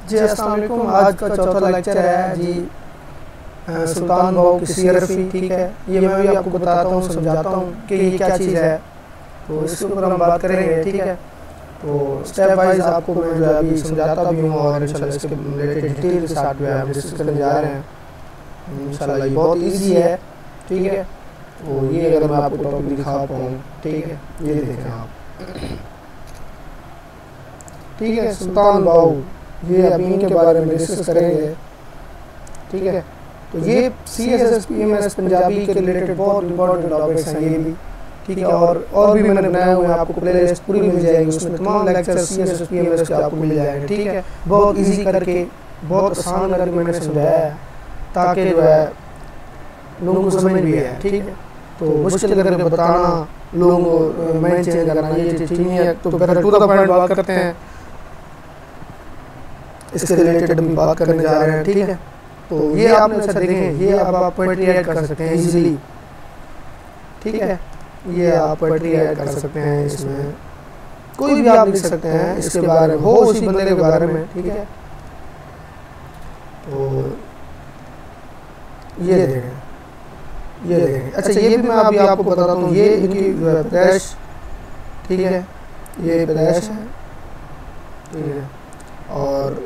जी अस्सलाम वालेकुम। आज का चौथा लेक्चर है जी सुल्तान बाहू की सीरफी। ठीक है, ये मैं भी आपको बताता हूँ, समझाता हूँ कि ये क्या चीज़ है, तो इसके ऊपर हम बात करेंगे। ठीक है, तो स्टेप वाइज आपको मैं जो है अभी समझाता भी हूँ और इंशाल्लाह इसके रिलेटेड डिटेल के साथ जो है हम डिस्कस करने जा रहे हैं। इंशाल्लाह ये बहुत ईजी है। ठीक है, तो ये अगर मैं आपको टॉपिक दिखा पाऊँ, ठीक है, ये देखें आप। ठीक है, सुल्तान बाहू, ये अभी इनके बारे में डिस्कस करेंगे। ठीक है, तो ये CSSPMS पंजाबी के रिलेटेड बहुत इंपॉर्टेंट टॉपिक्स हैं ये भी। ठीक है, और भी मैंने बनाए हुए हैं, आपको प्लेलिस्ट पूरी मिल जाएगी, उसमें तमाम लेक्चर CSSPMS के आपको मिल जाएंगे। ठीक है, बहुत इजी करके, बहुत आसान करके मैंने समझाया है ताकि जो है लोगों को समझ भी आए। ठीक है, तो मुश्किल करके बताना, लोगों को माइंड चेंज करना, ये चीज़ नहीं है। तो पहले टू द पॉइंट बात करते हैं, इसके रिलेटेड हम बात करने जा रहे हैं। ठीक है, तो ये आपने अच्छा देखें, ये अब आप पोएट्री ऐड कर सकते हैं इजीली। ठीक है, ये आप पोएट्री ऐड कर सकते हैं, इसमें कोई भी आप लिख सकते हैं इसके बारे में, हो उसी बंदे के बारे में। ठीक है, तो ये देखें, ये देखें। अच्छा, ये भी मैं अभी आपको बताता हूँ, ये इनकी पैदाइश। ठीक है, ये पैदाइश है। ठीक है, और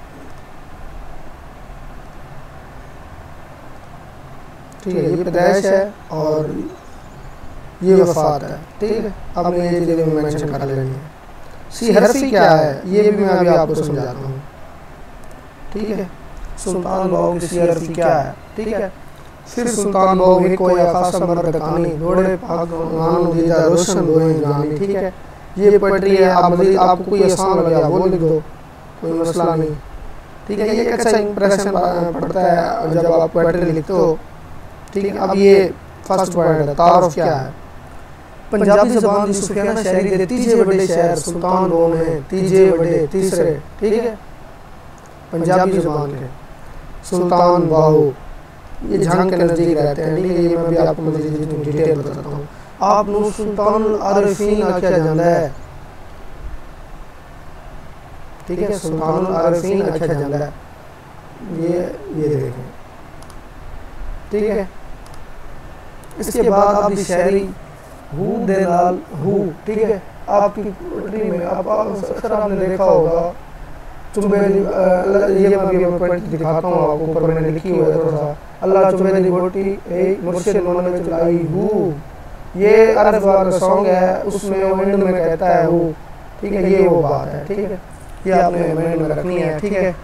ठीक है, ये पैदाइश है और ये वफात है। ठीक है, अब मैं ये चीज़ें मेंशन कर लेनी है। सीहरफी क्या है, ये भी मैं अभी आपको समझाता हूँ। ठीक है, सुल्तान बाहू की सीहरफी क्या है। ठीक है, फिर सुल्तान बाहू एक कोई खासा मर्द कहानी, घोड़े पाक दीदा रोशन दोए जानी। ठीक है, ये पोएट्री है। आप मज़ीद आपको कोई आसान लगे वो लिख दो, कोई मसला नहीं। ठीक है, ये एक अच्छा इंप्रेशन पड़ता है जब आप पोएट्री लिखते हो। ठीक है, अब ये फर्स्ट पॉइंट है, तारुफ क्या है। पंजाबी ज़बान दी सुफियाना शायरी दे तीजे बड़े शहर सुल्तान बाहू में तीजे बड़े तीसरे। ठीक है, पंजाबी ज़बान के सुल्तान बाहू ये झंग के नज़दीक रहते हैं। ठीक है, ये मैं भी आपको मज़ीद डिटेल बताता हूँ। आप नू सुल्तानुल आरिफीन आख्या जाता है। ठीक है, सुल्तानुल आरिफीन आख्या जाता है। ये देखें। ठीक है, इसके बाद आपकी शायरी हु दे नाल हु। ठीक है, आपकी पोएट्री में आप अक्सर आपने देखा होगा चुंबेली, ये मैं पॉइंट दिखाता हूँ आपको, ऊपर मैंने लिखी हुई है थोड़ा सा। अल्लाह चुंबेली बोटी ए मुर्शिद मन में चलाई हु, ये अरब वाला सॉन्ग है, उसमें वो एंड में कहता है हु। ठीक है, ये वो बात है। ठीक है, ये आपने माइंड में रखनी है। ठीक है,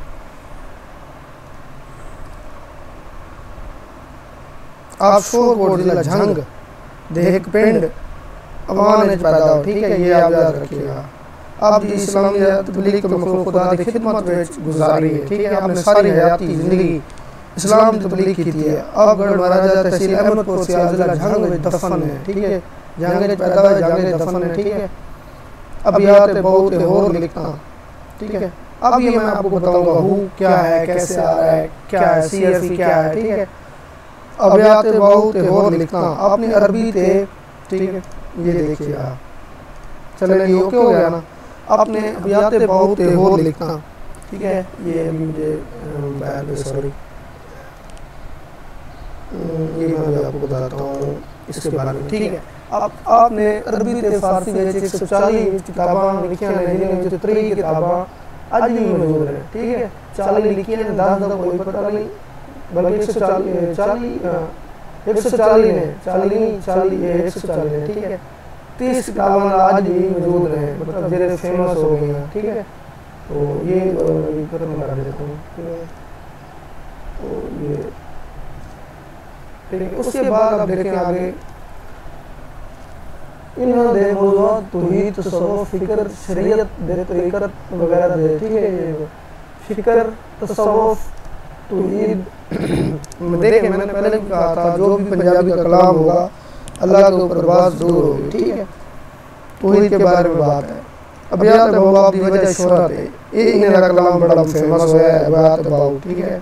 आप शोरकोट जिला झंग देख पिंड अवान पैदा हो। ठीक है, ये आप याद रखिएगा। आप जी इस्लामी तबलीग तो मखलूक खुदा की खिदमत में गुजारी है। ठीक है, आपने सारी हयाती ज़िंदगी इस्लाम की तबलीग की है। अब गढ़ महाराजा तहसील अहमदपुर से जिला झंग में दफन है। ठीक है, जंग पैदा हुआ, जंग दफन है। ठीक है, अब याद बहुत और लिखता। ठीक है, अब ये मैं आपको बताऊंगा हु क्या है, कैसे आ रहा है, क्या है, सीआरफी क्या है। ठीक है, अबियात बहुत और लिखना, आपने अरबी थे। ठीक है, ये देखिए आप, चले ये ओके हो गया ना। आपने अबियात बहुत और लिखना। ठीक है, ये अभी मुझे सॉरी, ये मैं भी आपको बताता हूँ इसके बारे में। ठीक है, आपने अरबी ते फारसी में 140 किताबां लिखी हैं, जिन्हें 3 किताबां आज भी मौजूद हैं। ठीक है, 40 लिखी हैं, 10 का कोई पता नहीं, बल्कि 140 ने 140 है। ठीक है, 30 किताबां आज भी मौजूद हैं, मतलब जैसे फेमस हो गई हैं। ठीक है, तो ये खत्म कर देता हूँ। ठीक है, तो ये ठीक है, उसके बाद आप देखें आगे, इन्होंने दे मौजूद तौहीद तसव्वुफ फिक्र शरीयत दे तरीक़त वगैरह दे। ठीक है, ये फिक्र तसव्वुफ तौहीद देखें, मैंने पहले भी कहा था जो भी पंजाबी का कलाम होगा अल्लाह के ऊपर बात दूर होगी। ठीक है, तौहीद के बारे में बात है। अब याद है बाबा की वजह शोहरत है, ये इन्हें कलाम बड़ा फेमस हुआ है बात बाबू। ठीक है,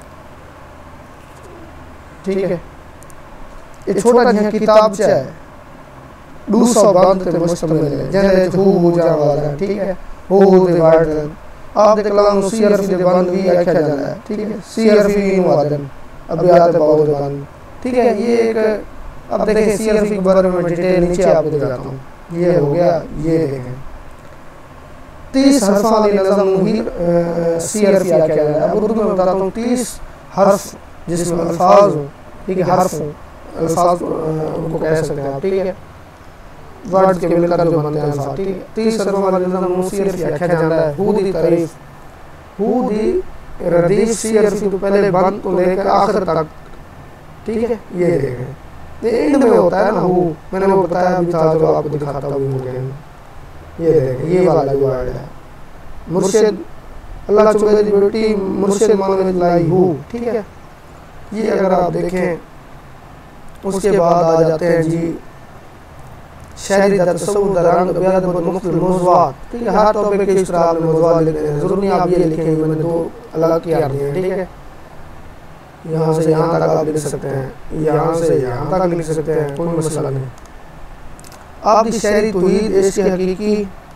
ठीक है, ये छोटा जिहा किताब है, 200 बंद ते मुश्तमिल है, जने हु जावाला। ठीक है, हु डिवाइड आप दे कलाम सी हरफ दे बंद भी आख्या जाता है, ठीक है। सी हरफ की मुआदन अबियात बाउल बंद, ठीक है। ये एक अब देखें सी हरफ के बारे में डिटेल नीचे आपको दिखाता हूँ। ये हो गया, ये देखें 30 हरफ वाली नज़म ही सी हरफ आख्या जाता है। अब उर्दू में बताता हूँ 30 हरफ जिसमें अल्फाज हो, ठीक है, हरफ हो, अल्फाज उनको कह सकते हैं आप, ठीक है, वर्ड के मिलकर जो बनते हैं अल्फाज, ठीक है। 30 हरफ वाली नज़म सी हरफ आख्या जाता है। हू दी तारीफ, हू दी रदीफ सी हरफ तो पहले बंद को लेकर आखिर तक, ठीक है। ये देखें ये एंड में होता है ना हू, मैंने वो बताया अभी था, चलो आपको दिखाता हूँ। ये देखें ये वाला जो वर्ड है मुर्शिद अल्लाह चुबे दी बेटी मुर्शिद मानवे लाई हू, ठीक है। ये अगर आप देखें उसके बाद आ जाते हैं जी शायरी दा तसव्वुर दा रंग बयान ब मुख्तलिफ मौज़ूआत, ठीक है। हर टॉपिक के इस तरह आपने मौज़ूआत लिखने हैं, ज़रूरी नहीं आप ये लिखें, मैंने दो अलग किया हैं, ठीक है। यहाँ से यहाँ तक आप लिख सकते हैं, यहाँ से यहाँ तक लिख सकते हैं, कोई मसला नहीं। आपकी शायरी तौहीद इश्क़ हकीकी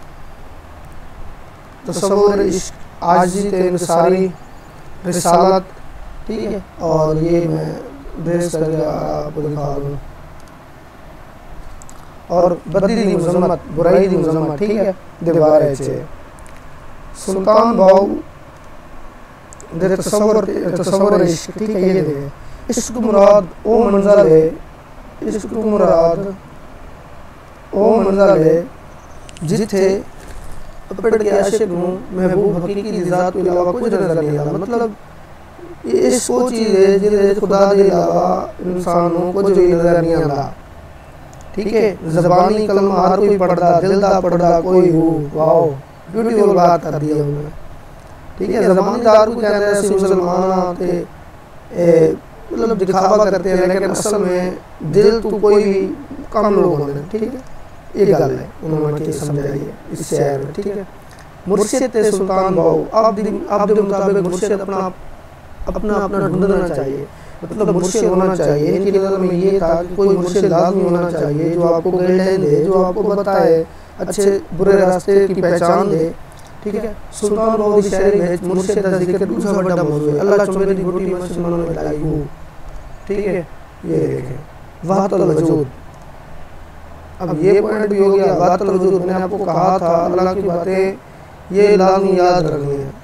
तसव्वुर इश्क़ आजिज़ी इंसारी रिसालत, ठीक है। और ये मैं बेस करके आपको दिखा दूँ, और बदी दी मुज़म्मत बुराई दी मुज़म्मत, ठीक है। दीवार है सुल्तान बाऊ दे तसव्वुर इश्क़, ठीक है। ये दे इश्क़ मुराद ओ मंज़र है, इश्क़ मुराद ओ मंज़र है जिथे पड़ के आशिक हूँ महबूब हकीकी दी ज़ात के अलावा कुछ नज़र नहीं आता। मतलब ये इश्क़ वो चीज़ है जिसे खुदा के अलावा इंसान को कुछ भी नज़र नहीं आता, ठीक है। ज़बानी कलमा हर कोई पढ़दा, दिल दा पढ़दा कोई हो, वाओ ब्यूटीफुल बात कर दी है उन्होंने, ठीक है। ज़बानी दार को कहते हैं ऐसे मुसलमान थे मतलब दिखावा करते हैं, लेकिन असल में दिल तो कोई भी कम लोग होने, ठीक है। ये गल है उन्होंने समझाई है इस शहर में, ठीक है। मुर्शिद ते सुल्तान बाऊ आप दे मुताबिक मुर्शिद अपना अपना ढूंढना चाहिए, मतलब मुर्शिद होना चाहिए। इनकी नज़र में ये था कि कोई मुर्शिद लाज़मी होना चाहिए जो आपको गाइडलाइन दे, जो आपको बताए, अच्छे बुरे रास्ते की पहचान दे, ठीक है। सुल्तान बाऊ की शायरी में मुर्शिद का जिक्र दूसरा बड़ा मौजू है। अल्लाह चुबे दी बेटी मुसलमानों में लाई हूँ, ठीक है। ये देखें वहदतुल वजूद, अब ये पॉइंट भी हो गया वहदतुल वजूद। मैंने आपको कहा था अल्लाह की बातें ये लाज़मी याद रखनी है।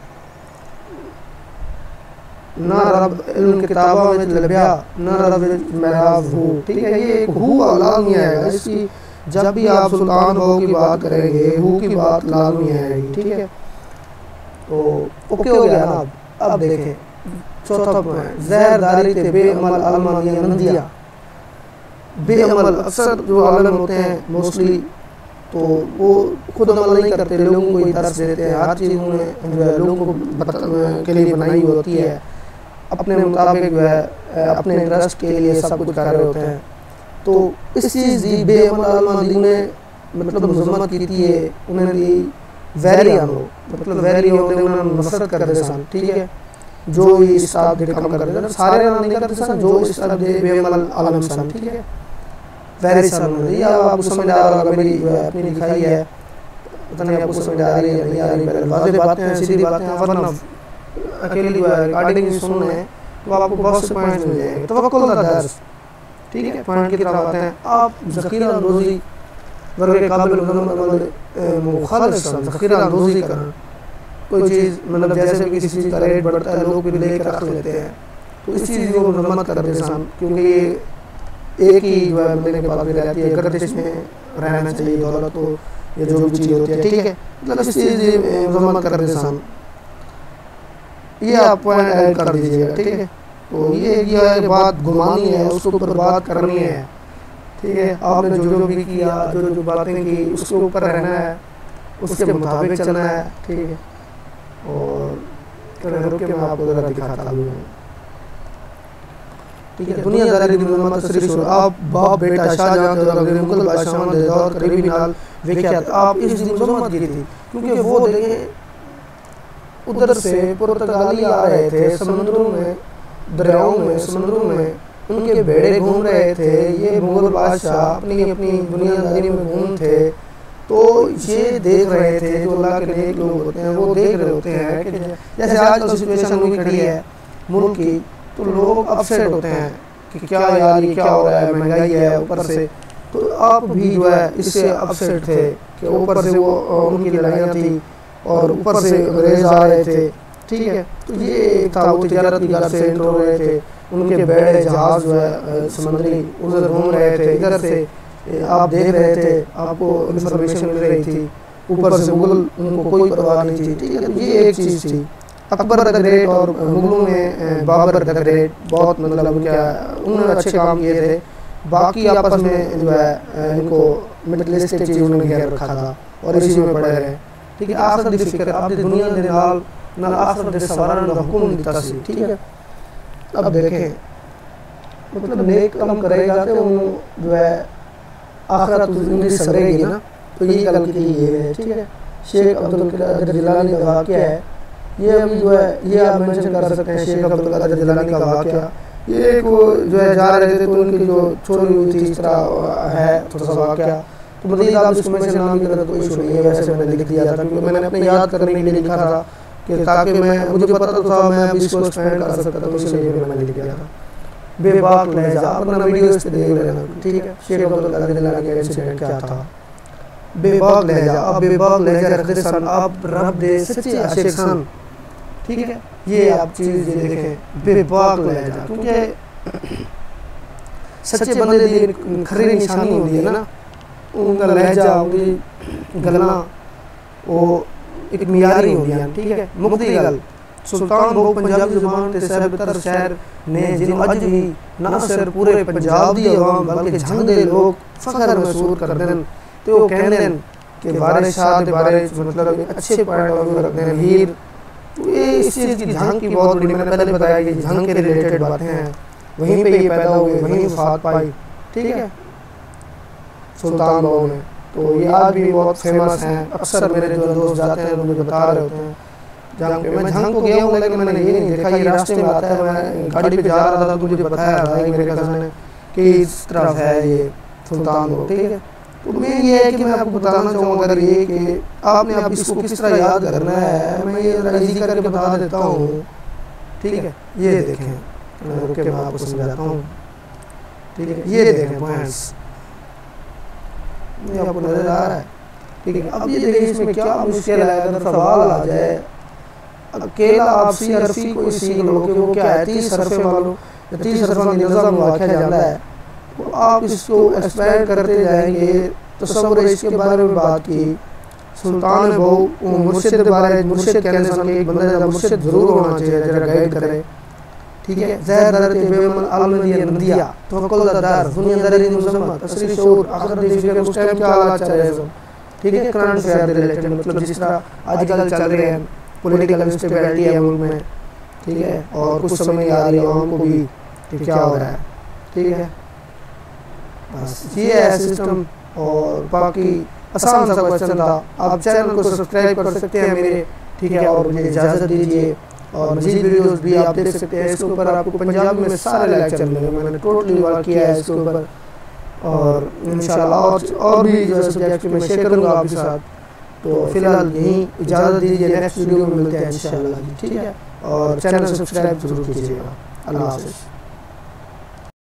ना रब इल्म किताबा में लबिया ना रब महराब हूँ, ठीक है। ये एक हू लाज़मी आएगा, इसकी जब भी आप सुल्तान बाऊ की बात करेंगे हू की बात लाज़मी आएगी, ठीक है। तो ओके हो गया ना। अब देखें चौथा पॉइंट ज़हरदारी ते बेअमल अलमानिया नंदिया। बेअमल अक्सर जो आलम होते हैं मोस्टली तो वो खुद अमल नहीं करते, लोगों को दर्स देते हैं, हर चीज़ उन्हें जो है लोगों को के लिए बनाई होती है, अपने मुताबिक जो है अपने इंटरेस्ट के लिए सब कुछ कर रहे होते हैं। तो इस चीज़ की बेअमल ने मतलब मुज़म्मत की थी, उन्हें दी वैरी आनो, मतलब वैरी होते उन्हें नफरत करते सन, ठीक है। जो इस तरह के काम करते थे सारे नहीं करते सन, जो इस तरह के बेअमल आलम सन, ठीक है। वैरी सन ये आपको समझ आ रहा होगा, मेरी अपनी लिखाई है, पता नहीं आपको समझ आ रही है नहीं आ रही, वाज़ेह बातें हैं, सीधी बातें हैं, वरना अकेली रिकॉर्डिंग सुनना है तो आपको बहुत से पॉइंट्स मिल जाएंगे। तवक्कुल का दर्स, ठीक है। पॉइंट की तरफ आते हैं आप ज़ख़ीरा अंदोज़ी वर्ग काबिल मुखालिस ज़ख़ीरा अंदोज़ी करें कोई चीज़, मतलब जैसे भी किसी चीज़ का रेट बढ़ता है लोग भी लेकर रख लेते हैं, तो इस चीज़ को मरम्मत कर देते हैं, क्योंकि ये एक ही जो है बंदे के पास भी रहती है, गर्दिश में रहना चाहिए दौलत तो ये जो भी चीज़ होती है, ठीक है। मतलब इस चीज़ मरम्मत कर देते हैं, ये आप पॉइंट ऐड कर दीजिएगा, ठीक है। तो ये बात घुमानी है, उसके ऊपर बात करनी है, ठीक है। आपने जो भी किया, जो बातें की उसके ऊपर रहना है, उसके मुताबिक चलना है, ठीक है। और रुक के मैं आपको ज़रा दिखाता हूँ, ठीक है। दुनियादारी दी मुज़म्मत तशरीह शुरू आप बाप बेटा शाहजहां ते मुगल बादशाहों दे दौर करीबी नाल वेख्या आप इस दी मुज़म्मत की थी, क्योंकि वो देखें उधर से पुर्तगाली आ रहे थे समुद्रों में, दरियाओं में, समुद्रों में उनके बेड़े घूम रहे थे। ये मुगल बादशाह अपनी दुनियादारी में घूम थे, तो ये देख रहे थे, जो अल्लाह के नेक लोग होते हैं वो देख रहे होते हैं कि जैसे आजकल सिचुएशन हुई खड़ी है मुल्क की, तो लोग अपसेट होते हैं कि क्या यार ये क्या हो रहा है, महंगाई है ऊपर से। तो आप भी जो है इससे अपसेट थे कि ऊपर से वो उनकी लड़ाइयाँ थी और ऊपर से अंग्रेज आ रहे थे, ठीक है। तो ये एक था, वो तिजारत की घर से एंटर हो रहे थे, उनके बड़े जहाज़ जो है समुद्री उधर घूम रहे थे, इधर से आप देख रहे थे, आपको इन्फॉर्मेशन मिल रही थी, ऊपर से मुगल उनको कोई परवाह नहीं थी, ठीक है। तो ये एक चीज़ थी। अकबर द ग्रेट और मुगलों में बाबर द ग्रेट बहुत मतलब क्या उन्होंने अच्छे काम किए थे, बाकी आपस में जो है इनको मिडलिस्टिक चीज़ उन्होंने घेर रखा था और इसी में पड़े रहे, ठीक है। आखिर दी फिक्र अब दी दुनिया के नाल ना आखिर दे सवारन दा हुक्म दिता सी, ठीक है। अब देखें मतलब नेक काम करेगा तो जो है आखिरत उनकी सवरेगी ना, तो ये गल की है, ठीक है। शेख अब्दुल कादिर जिलानी का वाक़या है, ये अभी जो है ये आप मेंशन कर सकते हैं। शेख अब्दुल कादिर जिलानी का वाक़या, ये को जो है जा रहे थे तो उनकी जो चोरी हुई थी, इस तरह है थोड़ा सा वाक़या। तो मज़ीद आप इसको मेंशन ना भी करें तो इशू नहीं है, वैसे मैंने लिख दिया था क्योंकि मैंने अपने याद करने के लिए लिखा था कि ताकि मैं मुझे पता तो था मैं अब इसको एक्सपेंड कर सकता था, तो इसलिए मैंने लिख दिया था। बेबाक लहजा अपना वीडियो इस पे देख लेना, ठीक है। शेख अब्दुल कादिर जिलानी का इंसिडेंट क्या था। बेबाक लहजा, अब बेबाक लहजा रखते सन अब रब दे सच्चे आशिक सन, ठीक है। ये आप चीज़ ये देखें, बेबाक लहजा, क्योंकि सच्चे बंदे दी खरी निशानी होती है ना, उनका लहजा उनकी गलना वो एक मियारी होती है, ठीक है। मुक्ति गल सुल्तान बहु पंजाबी ज़ुबान ते सहबतर शहर ने जिन अज भी ना सिर पूरे पंजाब दी अवाम बल्कि झंग दे लोग फखर महसूस करते हैं, तो वो कहते हैं कि वारिस शाह के बारे मतलब अच्छे पॉइंट ऑफ व्यू रखते हैं। हीर ये इस चीज़ की झंग की बहुत बड़ी, मैंने पहले बताया ये झंग के रिलेटेड बातें हैं, वहीं पे ये पैदा हुए, वहीं वफात पाई, ठीक है, सुल्तान बहु ने। तो ये आज भी बहुत फेमस हैं, अक्सर मेरे जो दोस्त जाते हैं मुझे बता रहे होते हैं जहाँ पे। मैं झंग को गया हूँ लेकिन मैंने ये नहीं देखा, ये रास्ते में आता है, मैं गाड़ी पे जा रहा था तो मुझे बताया था मेरे कज़न ने कि इस तरफ है ये सुल्तान बहु, ठीक है। तो मैं ये है कि मैं आपको बताना चाहूँगा अगर ये कि आपने अब इसको किस तरह याद करना है, मैं ये इजी करके बता देता हूँ, ठीक है। ये देखें, रुक के मैं आपको समझाता हूँ, ठीक है। ये देखें पॉइंट्स, ये आपको नजर आ रहा है, ठीक है। अब ये देखिए इसमें क्या मुश्किल है, अगर सवाल आ जाए अकेला आप सी हरफी कोई सीख लो कि वो क्या है, 30 हरफे वालों 30 हरफा निज़ाम वाक़या जाता है, तो आप इसको एक्सप्लेन करते जाएंगे। तसव्वुर इसके बारे में बात की, सुल्तान बहु मुर्शिद बारे, मुर्शिद कहने से एक बंदा ज़्यादा मुर्शिद ज़रूर होना चाहिए जरा गाइड करे, ठीक है। ज़हर दर के बेमन आलमदी नदिया तवक्कुल दर दुनिया दर मुसम्मा तसरी शऊर आखिर देश के उस टाइम क्या हालात चल रहे हैं, ठीक है। करंट अफेयर से रिलेटेड मतलब जिस तरह आजकल चल रहे हैं, पॉलिटिकल इंस्टेबिलिटी है मुल्क में, ठीक है, और कुछ समय आ रही है आवाम को भी कि क्या हो रहा है, ठीक है। बस ये है सिस्टम, और बाकी आसान सा क्वेश्चन था। आप चैनल को सब्सक्राइब कर सकते हैं मेरे, ठीक है, और मुझे इजाज़त दीजिए, और मज़ीद वीडियोस भी आप देख सकते हैं। इसके ऊपर आपको पंजाबी में सारे लेक्चर मिलेंगे, मैंने टोटली वर्क किया है इसके ऊपर, और इंशाल्लाह और भी जो सब्जेक्ट मैं शेयर करूँगा आपके साथ। तो फिलहाल यहीं इजाज़त दीजिए, नेक्स्ट वीडियो में मिलते हैं इंशाल्लाह, ठीक है। और चैनल सब्सक्राइब जरूर कीजिएगा। अल्लाह हाफ़िज़।